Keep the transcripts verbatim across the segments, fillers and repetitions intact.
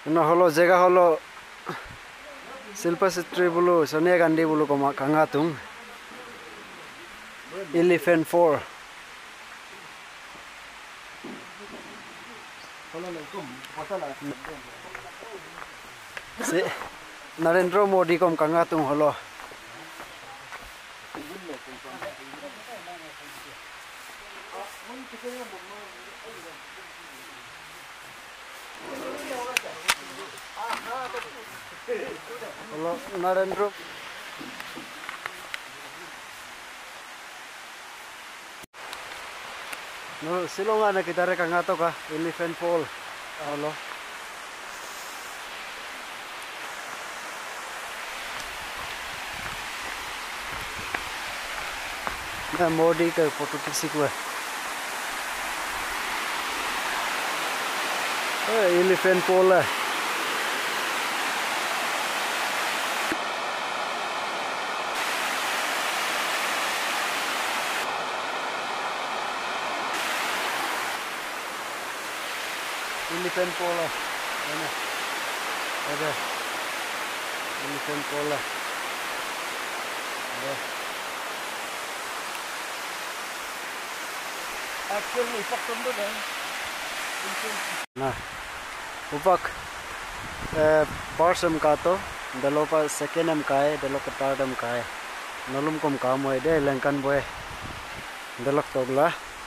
Nah holo jaga holo Silpa Sitri bulu Sonia Gandhi bulu koma kangatung Elephant four. Si Narendra Modi kom kangatung holo. Halo Narendra. No Shillong ana kita re kangato ka Elephant Fall. Halo. Na Modi ka photo kisi ko. Eh Elephant Fall है Elephant Fall है ना अरे Elephant Fall है अरे Actually, ipak tundo na. Nah, upak eh parsam kato, dalo pa second am kai, dalo ka third am kai, nalum kom kam hoy de langkan boy, dalok togla.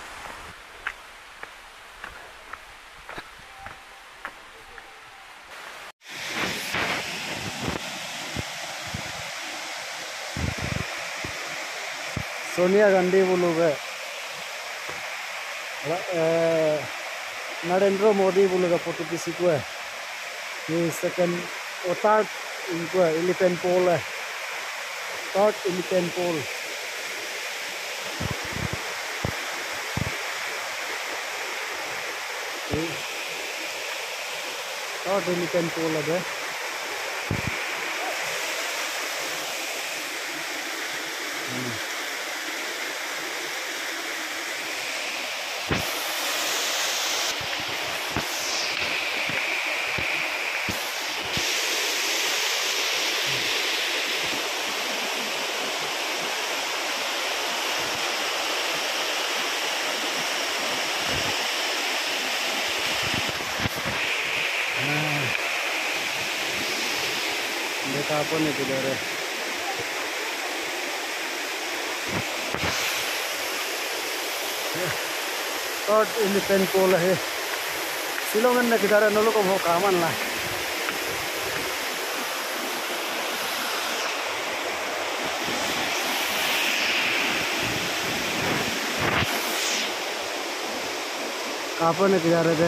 Sonia Gandhi bolu be. Narendra Modi bolu ka photo kisi ko hai. Ye second or third इनको elephant pole है. Third elephant pole. Third elephant pole है. देखा अपन ने किधर है Third elephant pole है Shillong ने किधर है नलो को वो कामन ला कापन ने किधर है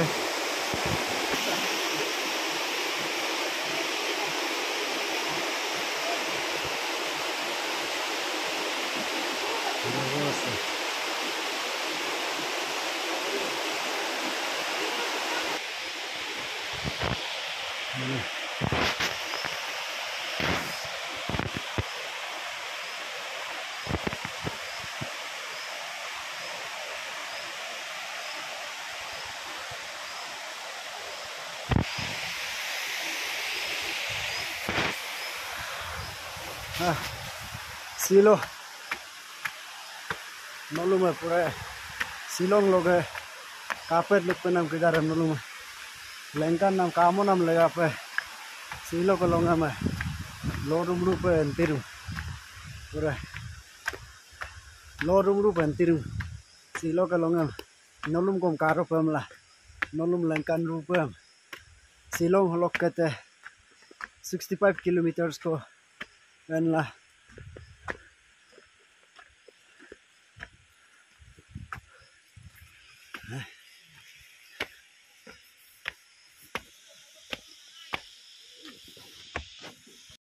Shillong मालूम है पूरा Shillong लोग है कापेट लोग पे नाम किधर है मालूम है लंका नाम कामो नाम लगा पे Shillong को लोग में लोरुम रूप है अंतिरु पूरा लोरुम रूप अंतिरु Shillong को लोग में नलुम को कारो पे हमला नलुम लंका रूप है Shillong लोग कहते sixty-five kilometers को Venla Eh